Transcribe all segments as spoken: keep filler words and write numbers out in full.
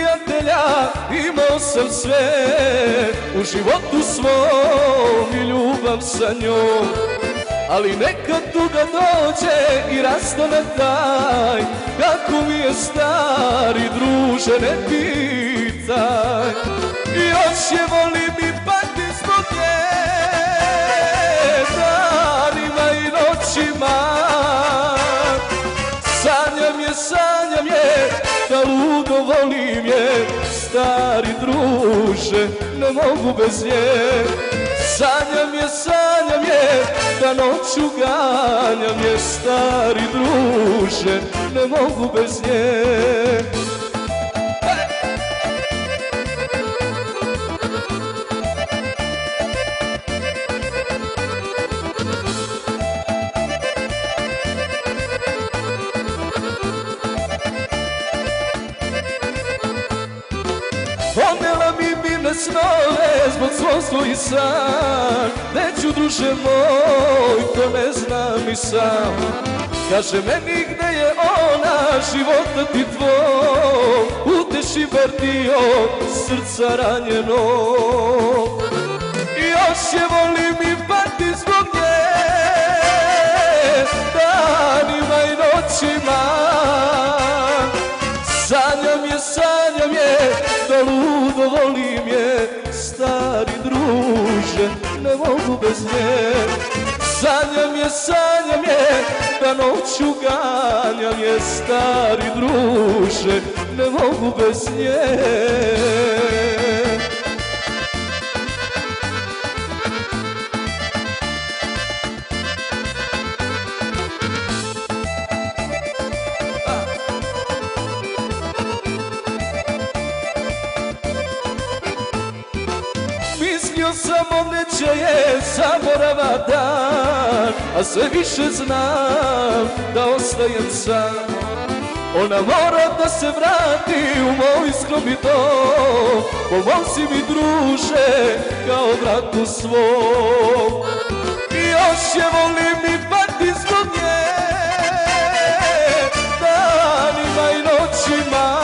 prijatelja, imao sam sve u životu svom i ljubav sa njom. Ali nekad tuga dođe i rastane taj, kako mi je stari druže, ne pitaj. Još je volim i pati zbog nje, danima i noćima. Sanjam je, sanjam je, da ludo volim je, stari druže, ne mogu bez nje. Sanjam je, sanjam je, da noću ganjam je, stari druže, ne mogu bez nje. Odnela mi mirne snove zbog svojstva i san. Neću druže moj, to ne znam i sam. Kaže meni gde je ona, života ti tvoj, uteši bar dio srca ranjeno. Još je volim i pati zbog nje, danima i noćima. Sanjam je, sanjam je, da ludo volim je, stari druže, ne mogu bez nje. Sanjam je, sanjam je, da noću ganjam je, stari druže, ne mogu bez nje. Mislio sam ovdje je zaborava dan, a sve više znam da ostajem sam. Ona mora da se vrati u moj skromni dom, pomozi mi druže kao bratu svom. Još je volim i pati zbog nje, danima i noćima.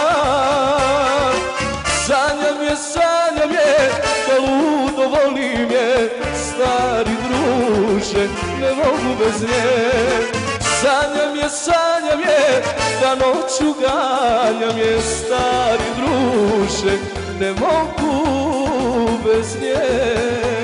Sanjam je, sanjam je, da ludo volim je, stari druže, ne mogu bez nje. Sanjam je, sanjam je, da noću ganjam je, stari druže, ne mogu bez nje.